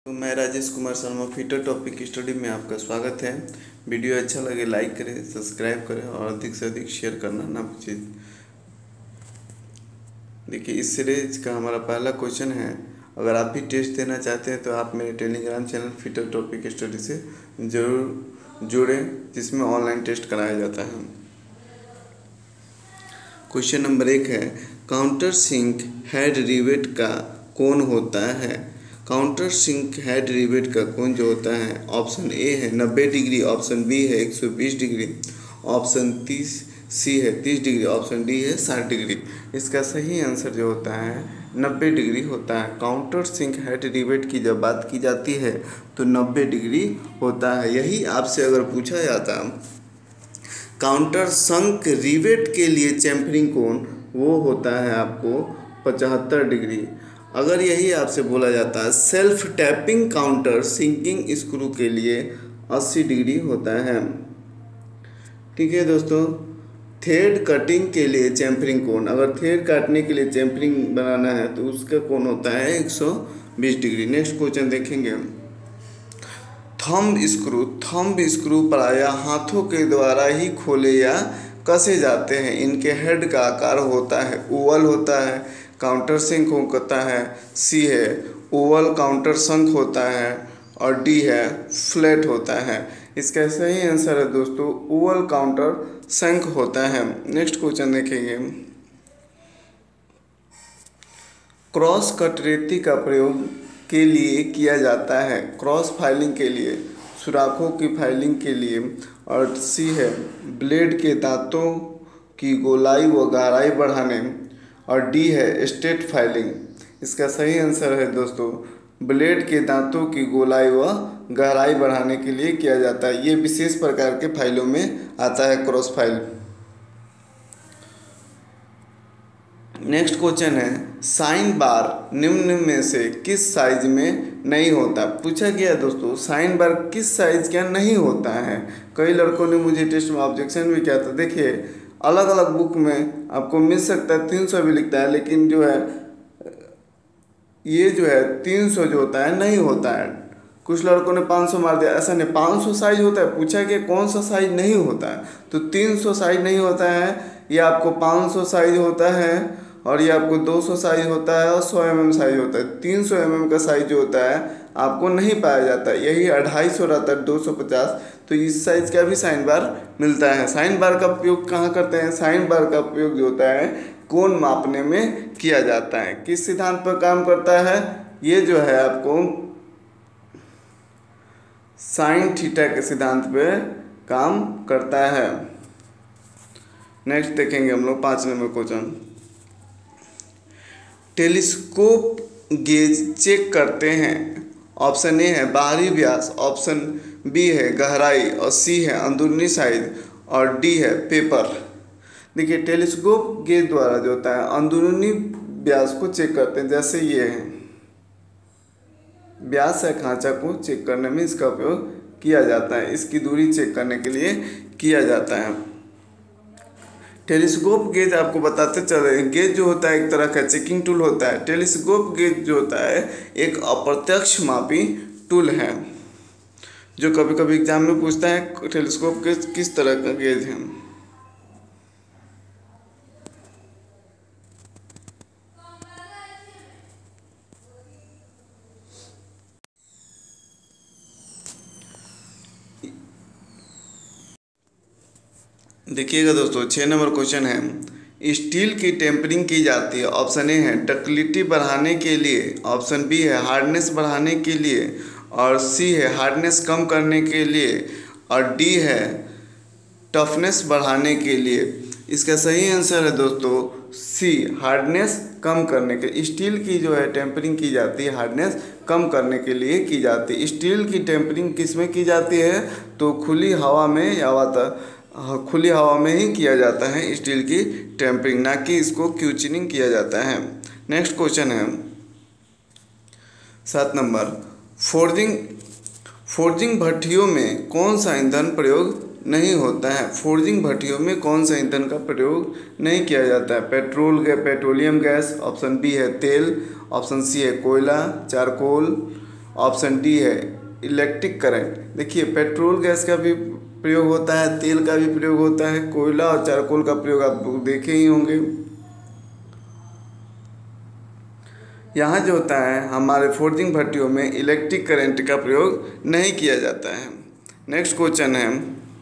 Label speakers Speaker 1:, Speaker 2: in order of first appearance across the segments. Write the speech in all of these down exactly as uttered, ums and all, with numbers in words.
Speaker 1: तो मैं Rajesh Kumar Sharma fitter topic study में आपका स्वागत है। वीडियो अच्छा लगे लाइक करें, सब्सक्राइब करें और अधिक से अधिक शेयर करना ना भूलें। देखिए, इस सीरीज का हमारा पहला क्वेश्चन है। अगर आप भी टेस्ट देना चाहते हैं तो आप मेरे Telegram channel fitter topic study से ज़रूर जुड़ें, जिसमें ऑनलाइन टेस्ट कराया जाता है। क्वेश्चन नंबर एक है, काउंटर सिंक हेड रिवेट का कोण होता है। काउंटर सिंक हेड रिवेट का कोण जो होता है, ऑप्शन ए है नब्बे डिग्री, ऑप्शन बी है एक सौ बीस डिग्री, ऑप्शन तीस सी है तीस डिग्री, ऑप्शन डी है साठ डिग्री। इसका सही आंसर जो होता है नब्बे डिग्री होता है। काउंटर सिंक हेड रिवेट की जब बात की जाती है तो नब्बे डिग्री होता है। यही आपसे अगर पूछा जाता काउंटर संक रिवेट के लिए चैम्फरिंग कोण, वो होता है आपको पचहत्तर डिग्री। अगर यही आपसे बोला जाता है self tapping counter sinking screw के लिए अस्सी डिग्री होता है। ठीक है दोस्तों, थ्रेड कटिंग के लिए चैम्फरिंग कोण, अगर थ्रेड काटने के लिए चैम्फरिंग बनाना है तो उसका कोण होता है एक सौ बीस डिग्री। नेक्स्ट क्वेश्चन देखेंगे, थंब स्क्रू। थंब स्क्रू प्रायः हाथों के द्वारा ही खोले या कसे जाते हैं। इनके हेड का आकार होता है ओवल होता है। काउंटर सिंक होता है, सी है ओवल काउंटर संक होता है और डी है फ्लैट होता है। इसका सही आंसर है दोस्तों ओवल काउंटर संक होता है। नेक्स्ट क्वेश्चन देखेंगे, क्रॉस कटरेती का प्रयोग के लिए किया जाता है। क्रॉस फाइलिंग के लिए, सुराखों की फाइलिंग के लिए, और सी है ब्लेड के दांतों की गोलाई व गहराई बढ़ाने, और डी है स्ट्रेट फाइलिंग। इसका सही आंसर है दोस्तों ब्लेड के दांतों की गोलाई व गहराई बढ़ाने के लिए किया जाता है। ये विशेष प्रकार के फाइलों में आता है क्रॉस फाइल। नेक्स्ट क्वेश्चन है, साइन बार निम्न में से किस साइज में नहीं होता। पूछा गया दोस्तों साइन बार किस साइज का नहीं होता है। कई लड़कों ने मुझे टेस्ट में ऑब्जेक्शन भी किया था। देखिए, अलग अलग बुक में आपको मिल सकता है तीन सौ भी लिखता है, लेकिन जो है ये जो है तीन सौ जो होता है नहीं होता है। कुछ लड़कों ने पाँच सौ मार दिया, ऐसा नहीं, पाँच सौ साइज होता है। पूछा कि कौन सा साइज नहीं होता है, तो तीन सौ साइज नहीं होता है, ये आपको पाँच सौ साइज होता है, और ये आपको दो सौ साइज होता है, और सौ एम एम साइज होता है। तीन सौ एम एम का साइज जो होता है आपको नहीं पाया जाता है। यही अढ़ाई सौ रहता है, दो सौ पचास, तो इस साइज का भी साइन बार मिलता है। साइन बार का उपयोग कहाँ करते हैं? साइन बार का उपयोग जो होता है कोण मापने में किया जाता है। किस सिद्धांत पर काम करता है? ये जो है आपको साइन थीटा के सिद्धांत पे काम करता है। नेक्स्ट देखेंगे हम लोग पाँच number question, telescope gauge check करते हैं। ऑप्शन ए है बाहरी व्यास, ऑप्शन बी है गहराई, और सी है अंदरूनी साइज, और डी है पेपर। देखिए, टेलीस्कोप गेज द्वारा जो होता है अंदरूनी व्यास को चेक करते हैं। जैसे ये है व्यास है खांचा को चेक करने में इसका उपयोग किया जाता है, इसकी दूरी चेक करने के लिए किया जाता है। टेलीस्कोप गेज आपको बताते चले, गेज जो होता है एक तरह का चेकिंग टूल होता है। टेलीस्कोप गेज जो होता है एक अप्रत्यक्ष मापी टूल है, जो कभी कभी एग्जाम में पूछता है टेलीस्कोप गेज किस तरह का गेज है। देखिएगा दोस्तों, छः नंबर क्वेश्चन है, स्टील की टेम्परिंग की जाती है। ऑप्शन ए है डक्टिलिटी बढ़ाने के लिए, ऑप्शन बी है हार्डनेस बढ़ाने के लिए, और सी है हार्डनेस कम करने के लिए, और डी है टफनेस बढ़ाने के लिए। इसका सही आंसर है दोस्तों सी, हार्डनेस कम करने के। स्टील की जो है टेम्परिंग की जाती है हार्डनेस कम करने के लिए की जाती है। स्टील की टेम्परिंग किस में की जाती है? तो खुली हवा में या वाता खुली हवा में ही किया जाता है स्टील की टेम्परिंग, ना कि इसको क्यूचनिंग किया जाता है। नेक्स्ट क्वेश्चन है सात नंबर, फोर्जिंग फोर्जिंग भट्टियों में कौन सा ईंधन प्रयोग नहीं होता है। फोर्जिंग भट्टियों में कौन सा ईंधन का प्रयोग नहीं किया जाता है। Petrol petroleum gas, option B है तेल, ऑप्शन सी है कोयला चारकोल, ऑप्शन डी है इलेक्ट्रिक करंट। देखिए पेट्रोल गैस का भी प्रयोग होता है, तेल का भी प्रयोग होता है, कोयला और चारकोल का प्रयोग आप देखे ही होंगे। यहाँ जो होता है हमारे फोर्जिंग भट्टियों में इलेक्ट्रिक करंट का प्रयोग नहीं किया जाता है। नेक्स्ट क्वेश्चन है,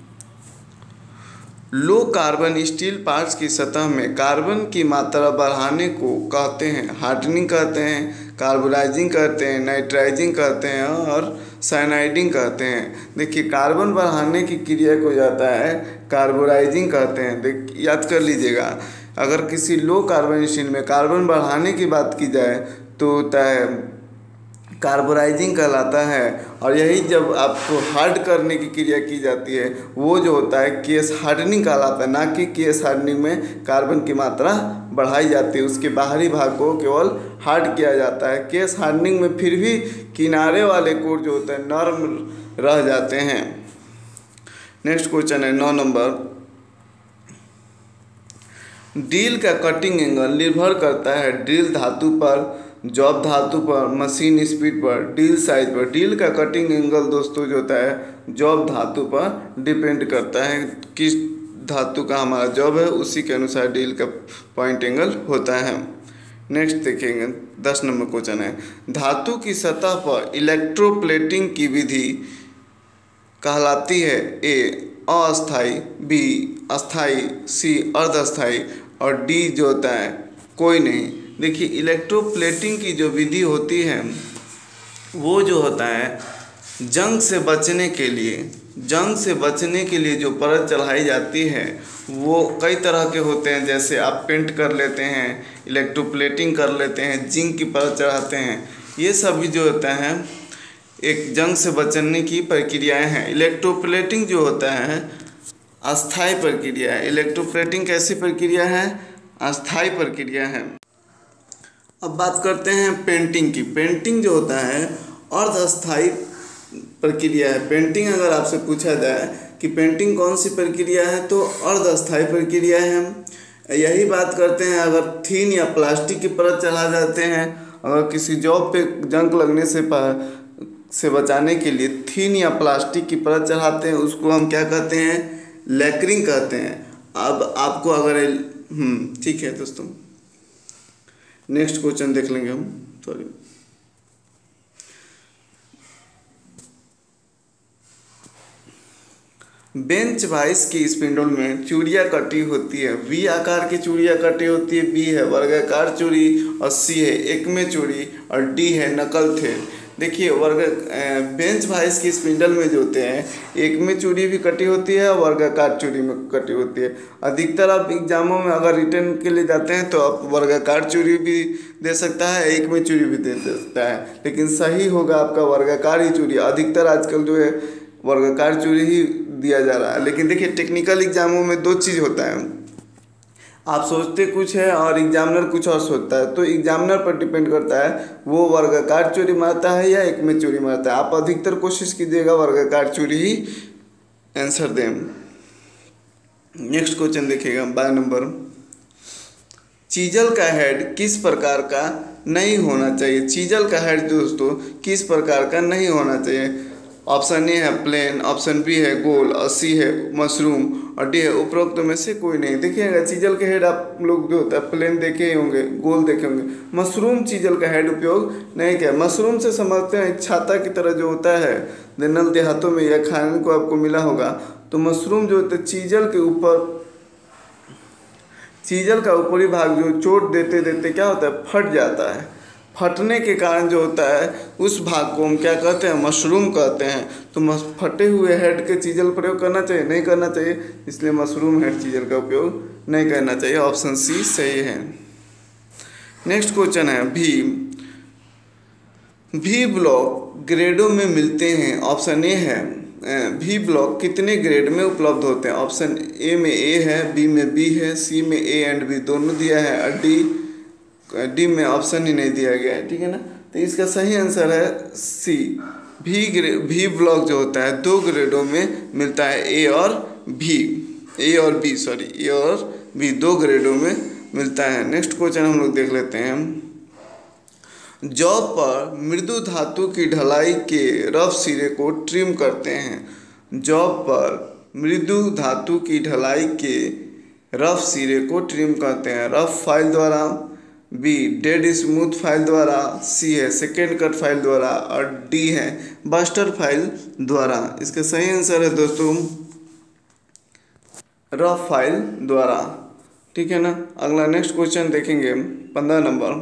Speaker 1: लो कार्बन स्टील पार्ट्स की सतह में कार्बन की मात्रा बढ़ाने को कहते हैं हार्डनिंग कहते हैं, कार्बोनाइजिंग कहते हैं, नाइट्राइजिंग कहते हैं और साइनाइडिंग कहते हैं। देखिए कार्बन बढ़ाने की क्रिया को जाता है कार्बोनाइजिंग कहते हैं। देख याद कर लीजिएगा, अगर किसी लो कार्बन स्टील में कार्बन बढ़ाने की बात की जाए तो होता है कार्बोनाइजिंग कहलाता है, और यही जब आपको हार्ड करने की क्रिया की जाती है वो जो होता है केस हार्डनिंग कहलाता है। ना कि केस हार्डनिंग में कार्बन की मात्रा बढ़ाई जाती है, उसके बाहरी भाग को केवल हार्ड किया जाता है। केस हार्डनिंग में फिर भी किनारे वाले कोर जो होते हैं नर्म रह जाते हैं। नेक्स्ट क्वेश्चन है नौ नंबर, ड्रिल का कटिंग एंगल निर्भर करता है ड्रिल धातु पर, जॉब धातु पर, मशीन स्पीड पर, ड्रिल साइज पर। ड्रिल का कटिंग एंगल दोस्तों जो होता है जॉब धातु पर डिपेंड करता है, किस धातु का हमारा जॉब है उसी के अनुसार ड्रिल का पॉइंट एंगल होता है। नेक्स्ट देखेंगे दस नंबर क्वेश्चन है, धातु की सतह पर इलेक्ट्रोप्लेटिंग की विधि कहलाती है ए अस्थाई, बी अस्थाई, सी अर्धस्थाई और डी जो होता है कोई नहीं। देखिए इलेक्ट्रोप्लेटिंग की जो विधि होती है वो जो होता है जंग से बचने के लिए जंग से बचने के लिए जो परत चढ़ाई जाती है वो कई तरह के होते हैं। जैसे आप पेंट कर लेते हैं, इलेक्ट्रोप्लेटिंग कर लेते हैं, जिंक की परत चढ़ाते हैं, ये सभी जो होता है एक जंग से बचने की प्रक्रियाएं हैं। इलेक्ट्रोप्लेटिंग जो होता है अस्थायी प्रक्रिया है। इलेक्ट्रोप्लेटिंग कैसी प्रक्रिया है? अस्थायी प्रक्रिया है। अब बात करते हैं पेंटिंग की। पेंटिंग जो होता है अर्धस्थायी प्रक्रिया है। पेंटिंग अगर आपसे पूछा जाए कि पेंटिंग कौन सी प्रक्रिया है तो अर्धस्थायी प्रक्रिया है। यही बात करते हैं अगर थीन या प्लास्टिक की परत चढ़ा जाते हैं, अगर किसी जॉब पे जंग लगने से से बचाने के लिए थीन या प्लास्टिक की परत चढ़ाते हैं, उसको हम क्या कहते हैं? लैकरिंग कहते हैं। अब आपको अगर हम्म ठीक है दोस्तों, नेक्स्ट क्वेश्चन देख लेंगे हम। सॉरी बेंच वाइस की स्पिंडल में चूड़ियाँ कटी होती है। वी आकार की चूड़ियाँ कटी होती है, बी है वर्गाकार चूड़ी और सी है एकमे चूड़ी और डी है नकल थ्रेड। देखिए वर्ग बेंच वाइस की स्पिंडल में जो होते हैं एकमे चूड़ी भी कटी होती है और वर्गाकार चूड़ी में कटी होती है। अधिकतर आप एग्जामों में अगर रिटर्न के लिए जाते हैं तो आप वर्गाकार चूड़ी भी दे सकता है, एकमे चूड़ी भी दे सकता है, लेकिन सही होगा आपका वर्गाकार ही चूड़ी। अधिकतर आजकल जो है वर्गाकार चूड़ी ही दिया जा रहा है। लेकिन देखिए टेक्निकल एग्जामों में दो चीज़ होता है, आप सोचते कुछ है और एग्जामिनर कुछ और सोचता है, तो एग्जामिनर पर डिपेंड करता है वो वर्गाकार चूड़ी मारता है या एकमे चूड़ी मारता है। आप अधिकतर कोशिश कीजिएगा वर्गाकार चूड़ी ही आंसर दें। नेक्स्ट क्वेश्चन देखिएगा बारह नंबर, चीजल का हेड किस प्रकार का नहीं होना चाहिए? चीजल का हेड दोस्तों किस प्रकार का नहीं होना चाहिए? ऑप्शन ए है प्लेन, ऑप्शन बी है गोल और सी है मशरूम और डी है उपरोक्त में से कोई नहीं। देखिएगा चीजल के हेड आप लोग जो होता है प्लेन देखे ही होंगे, गोल देखे होंगे, मशरूम चीजल का हेड उपयोग नहीं किया। मशरूम से समझते हैं छाता की तरह जो होता है नल देहातों में या खाने को आपको मिला होगा, तो मशरूम जो होता है चीजल के ऊपर, चीजल का ऊपरी भाग जो चोट देते देते क्या होता है फट जाता है। फटने के कारण जो होता है उस भाग को हम क्या कहते हैं? मशरूम कहते हैं। तो फटे हुए हेड के चीजल प्रयोग करना चाहिए? नहीं करना चाहिए, इसलिए मशरूम हेड चीजल का उपयोग नहीं करना चाहिए। ऑप्शन सी सही है। नेक्स्ट क्वेश्चन है भी भी ब्लॉक ग्रेडों में मिलते हैं। ऑप्शन ए है भी ब्लॉक कितने ग्रेड में उपलब्ध होते हैं? ऑप्शन ए में ए है, बी में बी है, सी में ए एंड बी दोनों दिया है और डी डी में ऑप्शन ही नहीं दिया गया है। ठीक है ना, तो इसका सही आंसर है सी। भी ग्रेड भी ब्लॉक जो होता है दो ग्रेडों में मिलता है, ए और भी, ए और बी सॉरी ए और बी दो ग्रेडों में मिलता है। नेक्स्ट क्वेश्चन हम लोग देख लेते हैं, जॉब पर मृदु धातु की ढलाई के रफ सिरे को ट्रिम करते हैं। जॉब पर मृदु धातु की ढलाई के रफ सिरे को ट्रिम करते हैं। रफ फाइल द्वारा, बी डेड स्मूथ फाइल द्वारा, सी है सेकेंड कट फाइल द्वारा और डी है बस्टर फाइल द्वारा। इसका सही आंसर है दोस्तों रफ फाइल द्वारा। ठीक है ना। अगला नेक्स्ट क्वेश्चन देखेंगे पंद्रह नंबर।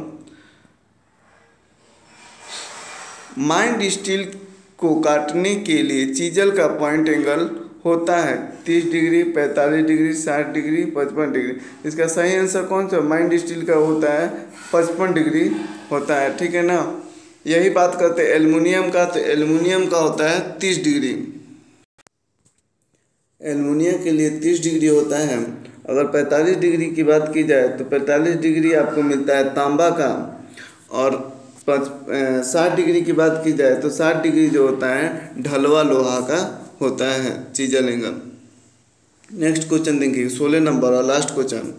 Speaker 1: माइंड स्टील को काटने के लिए चीजल का पॉइंट एंगल होता है तीस डिग्री, पैंतालीस डिग्री, साठ डिग्री, पचपन डिग्री। इसका सही आंसर कौन सा माइंड स्टील का होता है पचपन डिग्री होता है। ठीक है ना। यही बात करते हैं एल्युमिनियम का, तो एल्युमिनियम का होता है तीस डिग्री। एल्युमिनियम के लिए तीस डिग्री होता है। अगर पैंतालीस डिग्री की बात की जाए तो पैंतालीस डिग्री आपको मिलता है तांबा का, और पच साठ डिग्री की बात की जाए तो साठ डिग्री जो होता है ढलवा लोहा का होता है चीजल एंगल। नेक्स्ट क्वेश्चन देखिए सोलह नंबर और लास्ट क्वेश्चन।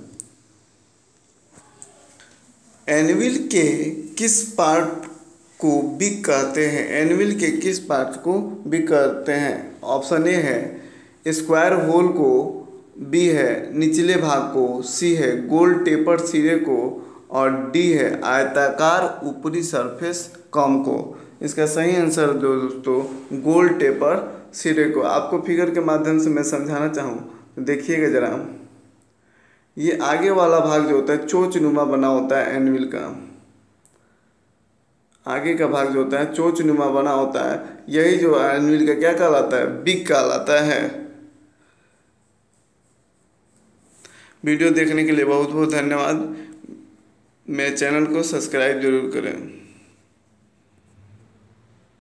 Speaker 1: एनविल के किस पार्ट को बिग कहते हैं? एनविल के किस पार्ट को बिग कहते हैं? ऑप्शन ए है स्क्वायर होल को, बी है निचले भाग को, सी है गोल टेपर सिरे को और डी है आयताकार ऊपरी सरफेस कम को। इसका सही आंसर दोस्तों गोल टेपर सिरे को। आपको फिगर के माध्यम से मैं समझाना चाहूँ तो देखिएगा जरा, ये आगे वाला भाग जो होता है चोंचनुमा बना होता है एनविल का। आगे का भाग जो होता है चोंचनुमा बना होता है, यही जो एनविल का क्या कहलाता है बिग कहलाता है। वीडियो देखने के लिए बहुत बहुत धन्यवाद। मेरे चैनल को सब्सक्राइब जरूर करें।